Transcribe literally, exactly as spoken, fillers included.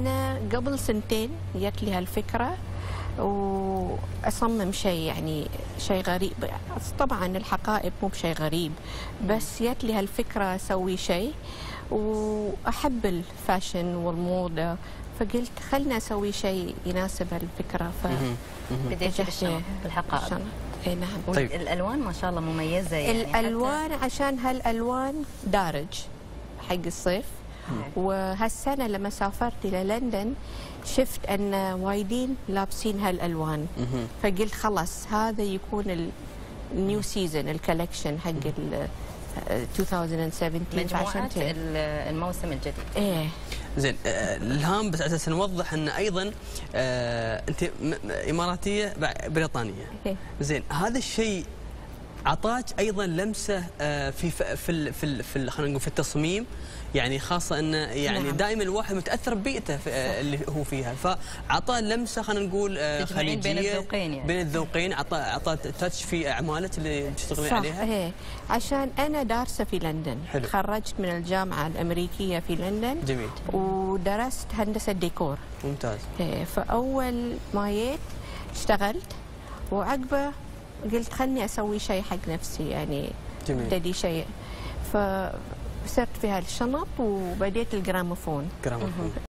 أنا قبل سنتين جت لي هالفكرة وأصمم شيء، يعني شيء غريب. طبعا الحقائب مو بشيء غريب، بس جت لي هالفكرة أسوي شيء، وأحب الفاشن والموضة، فقلت خلنا أسوي شيء يناسب هالفكرة. ف بديت بالشنط بالحقائب. اي نعم. طيب. الألوان ما شاء الله مميزة، يعني الألوان عشان هالألوان دارج حق الصيف. وهالسنة لما سافرت إلى لندن شفت أن وايدين لابسين هالألوان، فقلت خلاص هذا يكون النيو سيزون الكولكشن حق ال ألفين وسبعطعش مجموعة الموسم الجديد. ايه زين. الهام بس على اساس نوضح ان ايضا آه انت اماراتيه بريطانيه. زين، هذا الشيء عطاك ايضا لمسه آه في في في في خلينا نقول في التصميم، يعني خاصه انه يعني نعم. دائما الواحد متاثر ببيئته اللي هو فيها، فعطى لمسه خلينا نقول آه خليجيه بين الذوقين، يعني بين الذوقين، عطى عطى تاتش في اعمالك اللي تشتغلين عليها. صح. عشان انا دارسه في لندن. حلو. تخرجت من الجامعه الامريكيه في لندن. جميل. ودرست هندسه ديكور. ممتاز. ايه، فاول ما جيت اشتغلت، وعقبه قلت خلني اسوي شيء حق نفسي، يعني ابتدي شيء، فصرت في هالشنط وبديت الجراموفون. جراموفون